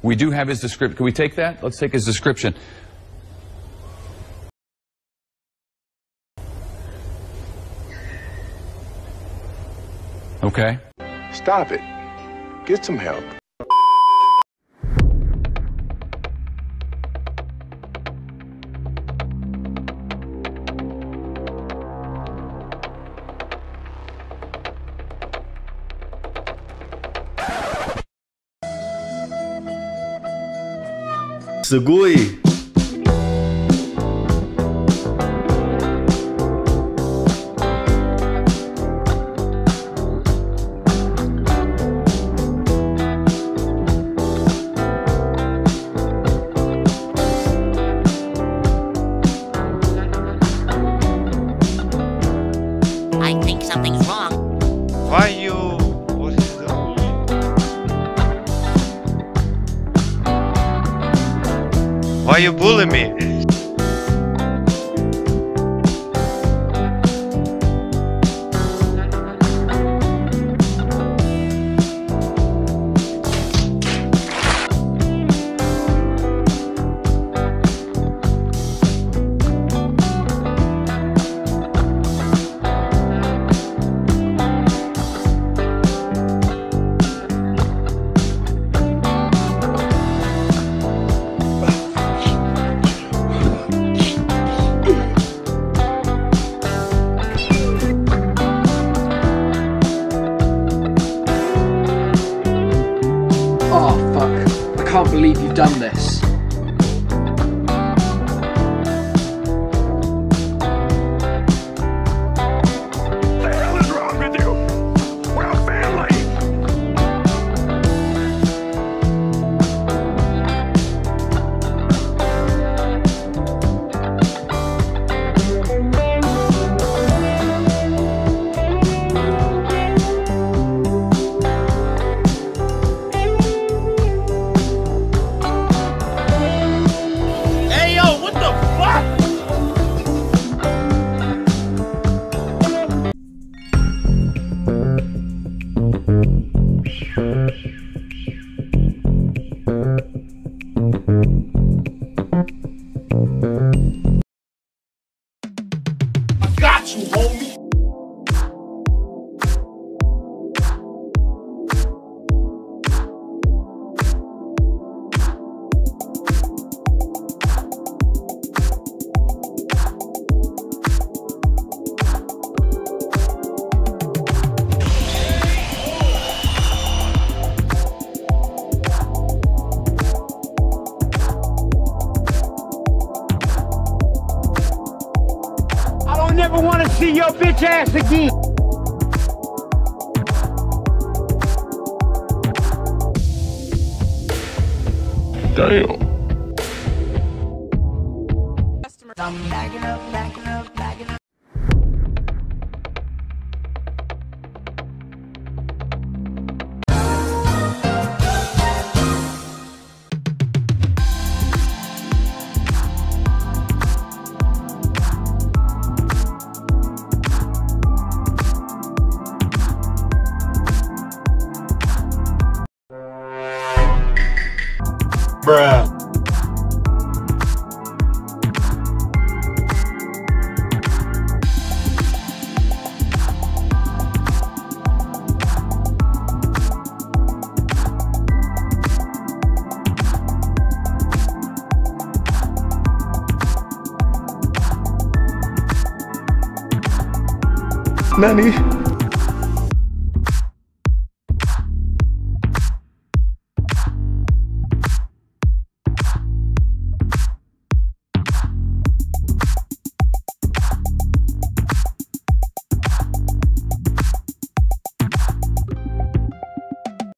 We do have his description. Can we take that? Let's take his description. Okay. Stop it. Get some help. Sugoi. I think something's wrong. Why you... What is that? Why you bully me? Oh, fuck. I can't believe you've done this. What the hell is wrong with you? We're a family. Hey yo, what the fuck? I got you, homie. I don't never want to see your bitch ass again. Damn. I'm backing up, backing up, backing up. Bruh. Nani?